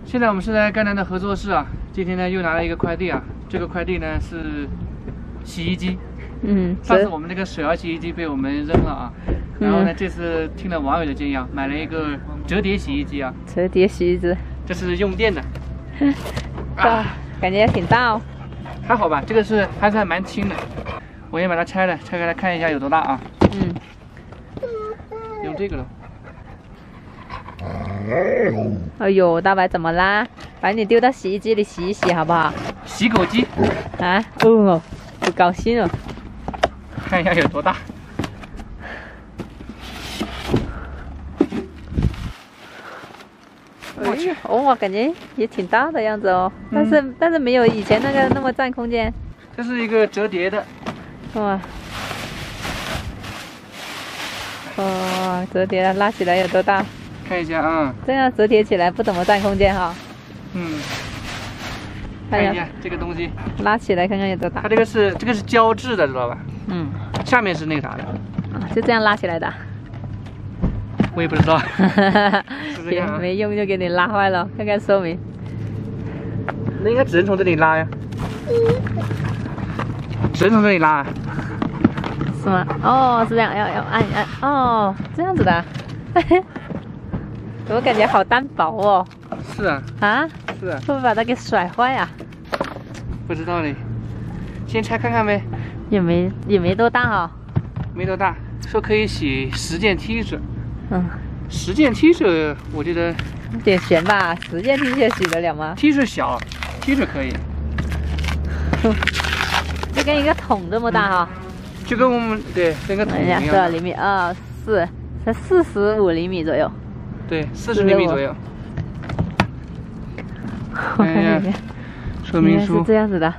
现在我们是在赣南的合作社啊，今天呢又拿了一个快递啊，这个快递呢是洗衣机。上次我们那个水儿洗衣机被我们扔了啊，然后呢这次听了网友的建议啊，买了一个折叠洗衣机啊。 折叠洗衣机， 这是用电的。 感觉也挺大哦。 还好吧，这个是还蛮轻的。我先把它拆了，拆开来看一下有多大啊。用这个了。 哎呦，大白怎么啦？把你丢到洗衣机里洗一洗好不好？ 洗狗机啊？哦，不高兴哦。 看一下有多大。 我去，哦，感觉也挺大的样子哦，但是没有以前那个那么占空间。 这是一个折叠的。 哇，折叠的，拉起来有多大？ 看一下啊。 这样折叠起来不怎么占空间哈。 看一下这个东西， 拉起来看看有多大。 它这个是胶质的，知道吧？下面是那个啥的。 就这样拉起来的。 我也不知道。 没用就给你拉坏了，看看说明。 那应该只能从这里拉呀。只能从这里拉啊。 是吗？哦，是这样，要按。哦，这样子的。我感觉好单薄哦。 是啊。 啊？ 是啊。 会不会把它给甩坏啊？ 不知道嘞。先拆看看呗。 也没多大哈。 没多大，说可以洗10件 T 恤。10件 T 恤，我觉得有点悬吧？10件 T 恤洗得了吗 ？T 恤小 ，T 恤可以。 就跟一个桶这么大哈。 就跟我们跟个桶一样。 多少厘米？才45厘米左右。 对，40厘米左右。看看说明书。 是这样子的。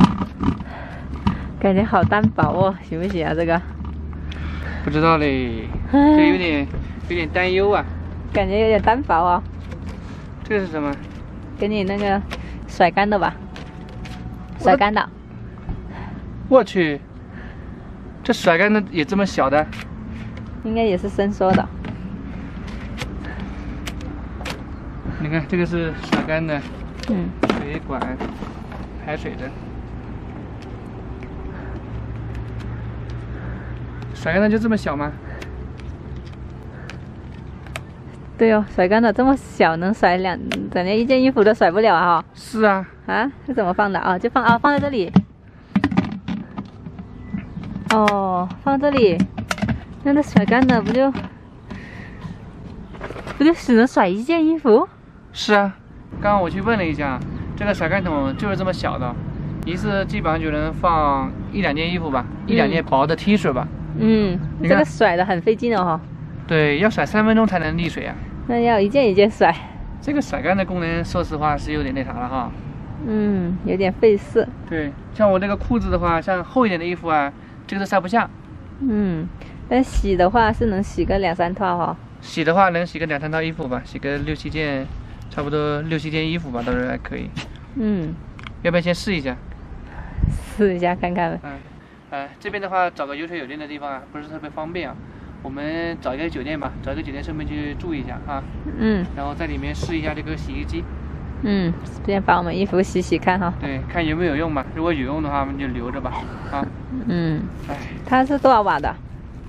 感觉好单薄哦，行不行啊？这个？ 不知道嘞，这有点担忧啊。 感觉有点单薄哦。 这是什么？ 给你那个甩干的吧。甩干的。 我去，这甩干的也这么小的？ 应该也是伸缩的。 你看这个是甩干的。水管排水的。甩干的就这么小吗？ 对哦，甩干的这么小，能甩整连一件衣服都甩不了啊！ 是啊。 是怎么放的啊？就放在这里。哦，放这里。那甩干的不就只能甩一件衣服？ 是啊，刚刚我去问了一下，这个甩干桶就是这么小的，一次基本上就能放1-2件衣服吧，1-2件薄的 T 恤吧。 这个甩的很费劲哦哈。 对，要甩3分钟才能沥水啊。 那要一件一件甩。 这个甩干的功能，说实话是有点那啥了哈。 有点费事。 对，像我这个裤子的话，像厚一点的衣服啊，这个都塞不下。 但洗的话是能洗个2-3套哈。 洗的话能洗个2-3套衣服吧，洗个6-7件，差不多6-7件衣服吧，倒是还可以。要不要先试一下？ 试一下看看。 这边的话找个有水有电的地方啊，不是特别方便啊。我们找一个酒店吧，找一个酒店顺便去住一下啊。然后在里面试一下这个洗衣机。 先把我们衣服洗洗看哈。 对，看有没有用吧。如果有用的话，我们就留着吧。 它是多少瓦的？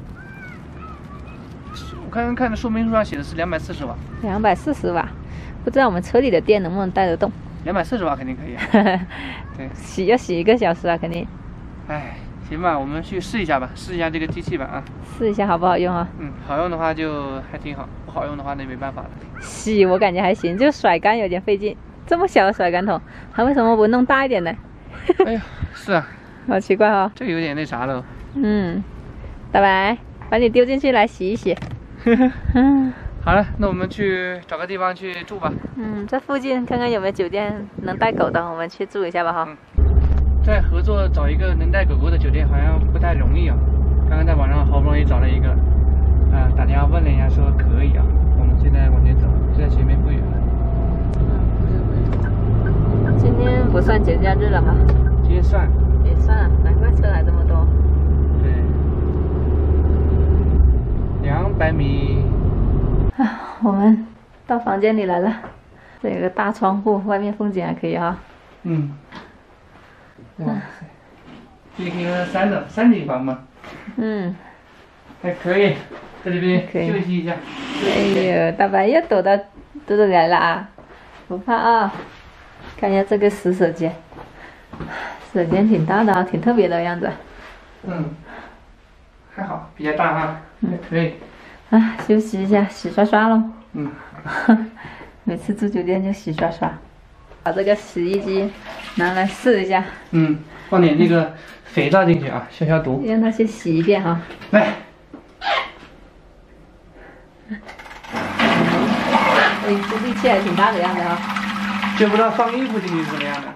我刚刚看的说明书上写的是240瓦。 240瓦，不知道我们车里的电能不能带得动 ？240瓦肯定可以啊。对， 要洗1个小时啊，肯定。 行吧，我们去试一下吧，试一下这个机器吧啊。 试一下好不好用啊？ 好用的话就还挺好，不好用的话那没办法了。 洗我感觉还行，就甩干有点费劲。这么小的甩干桶，它为什么不弄大一点呢？ 哎呀，是啊。 好奇怪哦。 这个有点那啥了。 大白，把你丢进去来洗一洗。 好了，那我们去找个地方去住吧。 这附近看看有没有酒店能带狗的，我们去住一下吧哈。 在合作找一个能带狗狗的酒店好像不太容易啊。刚刚在网上好不容易找了一个，打电话问了一下说可以啊。我们现在往前走，就在前面不远了。 今天不算节假日了吗？ 今天算。 也算啊，难怪车还这么多。 对。200米。 我们到房间里来了。 这有个大窗户，外面风景还可以哈。 嗯。哇塞，这个三间房嘛。嗯。还可以，在这边休息一下。 哎呦，大白又躲着来了啊！不怕啊。看一下这个洗手间，洗手间挺大的啊，挺特别的样子。 嗯。还好，比较大哈。还可以。 啊，休息一下，洗刷刷喽。 嗯。 每次住酒店就洗刷刷。把这个洗衣机拿来试一下。 嗯，放点那个肥皂进去啊，消毒。 让它先洗一遍哈。 来。 这力气还挺大的样子哈。 就不知道放衣服进去是怎么样的。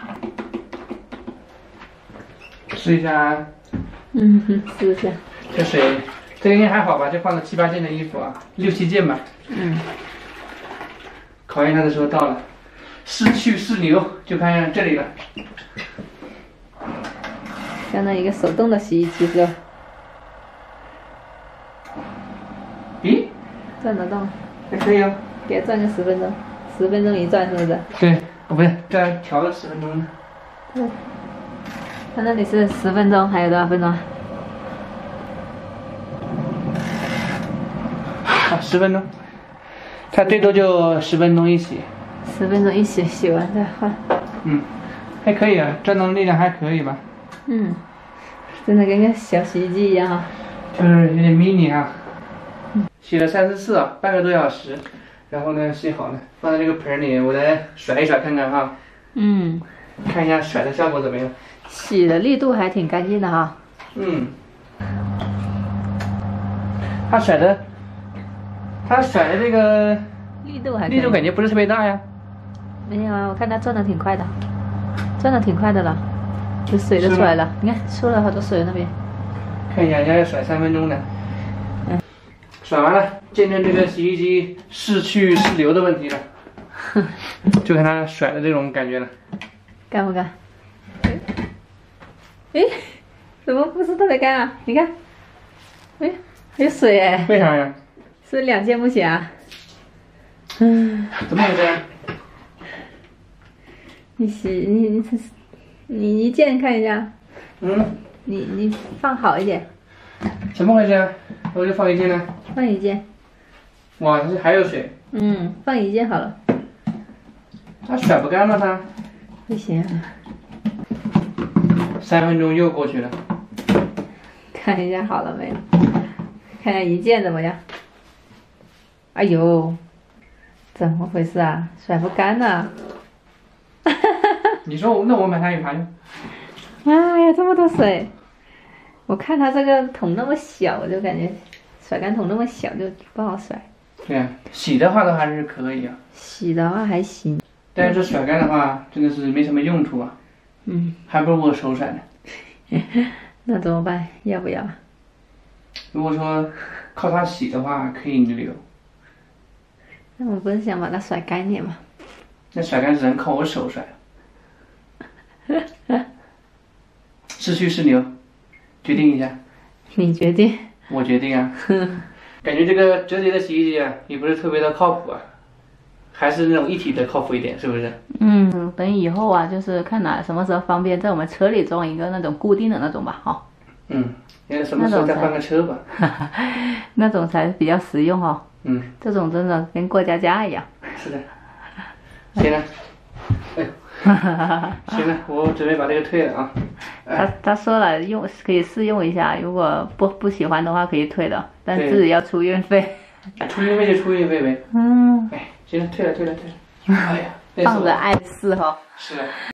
试一下。 试一下。 这水，这应该还好吧？就放了7、8件的衣服啊，6、7件吧。考验它的时候到了，是去是留，就看这里了。 相当于一个手动的洗衣机是吧？ 咦， 转得动？ 还可以哦。 给它转个10分钟，10分钟一转是不是？ 对，哦不是，这样调了10分钟呢。 对。它那里是10分钟，还有多少分钟？ 好，10分钟。它最多就10分钟一洗。 10分钟一洗，洗完再换。 还可以啊，转动力量还可以吧。 真的跟个小洗衣机一样哈。 就是有点 mini 啊。洗了3次4啊，半个多小时。然后呢，洗好了，放在这个盆里，我来甩一甩看看哈。看一下甩的效果怎么样。 洗的力度还挺干净的哈。 它甩的这个力度感觉不是特别大呀。 没有啊，我看它转的挺快的，转的挺快的了，有水都出来了，你看出了好多水那边。 看一下，人家要甩3分钟的。甩完了，见证这个洗衣机是去是留的问题了，就看它甩的这种感觉了。 干不干？哎，怎么不是特别干啊？你看，哎，还有水哎。 为啥呀？ 是2件不行啊？ 怎么回事？ 你一件看一下。你放好一点。 怎么回事啊？我就放1件呢。 放1件。 哇，这还有水。 放1件好了。 它甩不干了它。 不行。 3分钟又过去了。 看一下好了没有？看一下1件怎么样？哎呦，怎么回事啊？甩不干呢。 你说那我买它有啥用？ 哎呀，这么多水！我看它这个桶那么小，我就感觉甩干桶那么小就不好甩。 对啊，洗的话都还是可以啊。 洗的话还行。 但是甩干的话，真的是没什么用处啊。还不如我手甩呢。 那怎么办？要不要？ 如果说靠它洗的话，可以留。 那我不是想把它甩干一点吗？ 那甩干只能靠我手甩。是去是留，决定一下。 你决定。 我决定啊。感觉这个折叠的洗衣机啊，也不是特别的靠谱啊，还是那种一体的靠谱一点，是不是？ 等以后啊，就是看什么时候方便，在我们车里装一个那种固定的那种吧，哈。 什么时候再换个车吧。 那种才比较实用哈。这种真的跟过家家一样。 是的。行了。行了，我准备把这个退了啊。 他说了可以试用一下，如果不喜欢的话可以退的，但自己要出运费。 出运费就出运费呗。行了，退了。哎呀， 放着爱试哈。 是。